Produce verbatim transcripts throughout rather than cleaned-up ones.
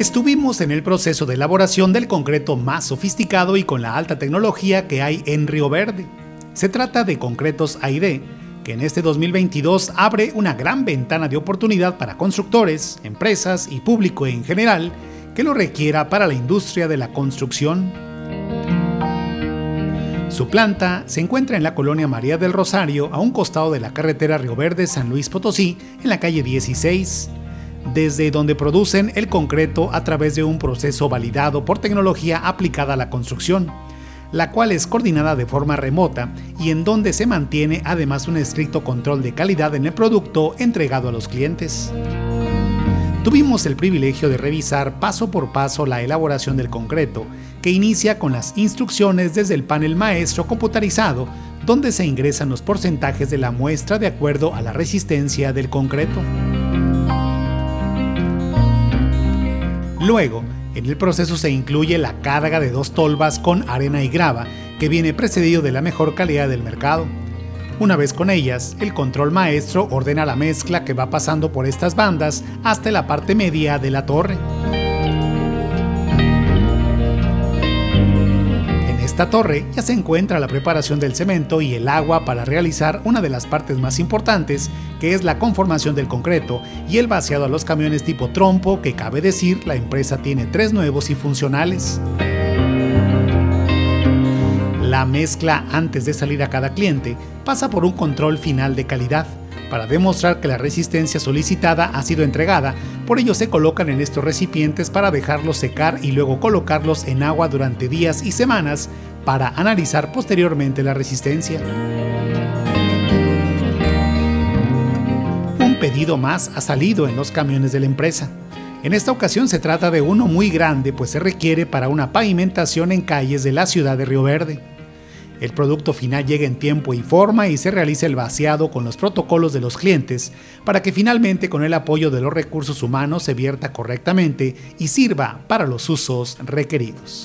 Estuvimos en el proceso de elaboración del concreto más sofisticado y con la alta tecnología que hay en Río Verde. Se trata de Concretos A y D, que en este dos mil veintidós abre una gran ventana de oportunidad para constructores, empresas y público en general que lo requiera para la industria de la construcción. Su planta se encuentra en la colonia María del Rosario, a un costado de la carretera Río Verde-San Luis Potosí, en la calle dieciséis, desde donde producen el concreto a través de un proceso validado por tecnología aplicada a la construcción, la cual es coordinada de forma remota y en donde se mantiene además un estricto control de calidad en el producto entregado a los clientes. Tuvimos el privilegio de revisar paso por paso la elaboración del concreto, que inicia con las instrucciones desde el panel maestro computarizado, donde se ingresan los porcentajes de la muestra de acuerdo a la resistencia del concreto. Luego, en el proceso se incluye la carga de dos tolvas con arena y grava, que viene precedido de la mejor calidad del mercado. Una vez con ellas, el control maestro ordena la mezcla que va pasando por estas bandas hasta la parte media de la torre. En esta torre ya se encuentra la preparación del cemento y el agua para realizar una de las partes más importantes, que es la conformación del concreto y el vaciado a los camiones tipo trompo, que cabe decir la empresa tiene tres nuevos y funcionales. La mezcla antes de salir a cada cliente pasa por un control final de calidad para demostrar que la resistencia solicitada ha sido entregada. Por ello se colocan en estos recipientes para dejarlos secar y luego colocarlos en agua durante días y semanas para analizar posteriormente la resistencia. Un pedido más ha salido en los camiones de la empresa. En esta ocasión se trata de uno muy grande, pues se requiere para una pavimentación en calles de la ciudad de Río Verde. El producto final llega en tiempo y forma y se realiza el vaciado con los protocolos de los clientes para que finalmente con el apoyo de los recursos humanos se vierta correctamente y sirva para los usos requeridos.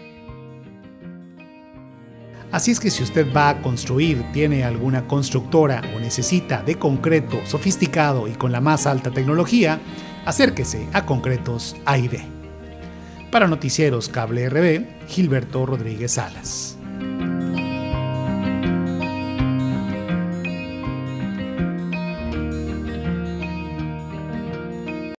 Así es que si usted va a construir, tiene alguna constructora o necesita de concreto sofisticado y con la más alta tecnología, acérquese a Concretos A y D. Para Noticieros Cable R B, Gilberto Rodríguez Salas.